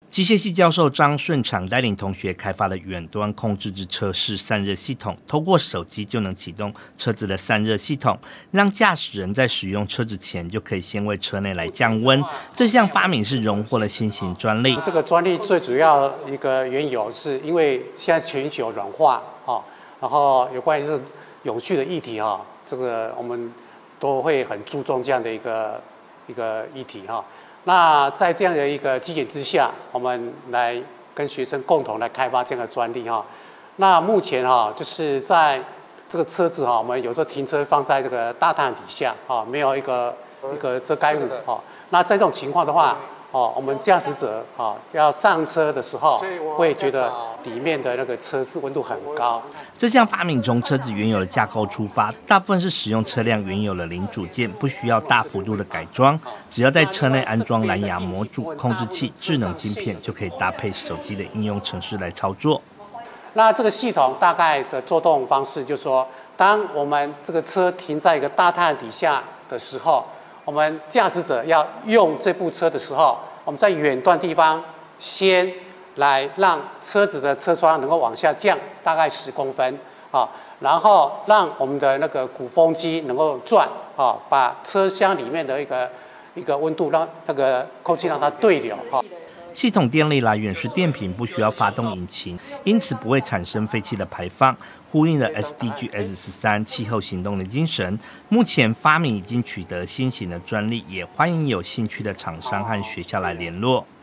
机械系教授张顺长带领同学开发了远端控制之车室散热系统，透过手机就能启动车子的散热系统，让驾驶人在使用车子前就可以先为车内来降温。这项发明是荣获了新型专利。 这个专利最主要一个缘由是因为现在全球暖化然后有关于这个永续的议题这个我们都会很注重这样的一个议题那在这样的一个机缘之下，我们来跟学生共同来开发这样的专利那目前就是在这个车子我们有时候停车放在这个大太阳底下没有一个遮盖物那在这种情况的话我们驾驶者要上车的时候，会觉得里面的那个车室温度很高。 这项发明从车子原有的架构出发，大部分是使用车辆原有的零组件，不需要大幅度的改装，只要在车内安装蓝牙模组、控制器、智能晶片，就可以搭配手机的应用程式来操作。 那这个系统大概的作动方式就是说，当我们这个车停在一个大太阳底下的时候，我们驾驶者要用这部车的时候，我们在远端地方先来让车子的车窗能够往下降大概10公分然后让我们的那个鼓风机能够转把车厢里面的一个温度让那个空气让它对流系统电力来源是电瓶，不需要发动引擎，因此不会产生废气的排放，呼应了 SDGs 13气候行动的精神。目前发明已经取得新型的专利，也欢迎有兴趣的厂商和学校来联络。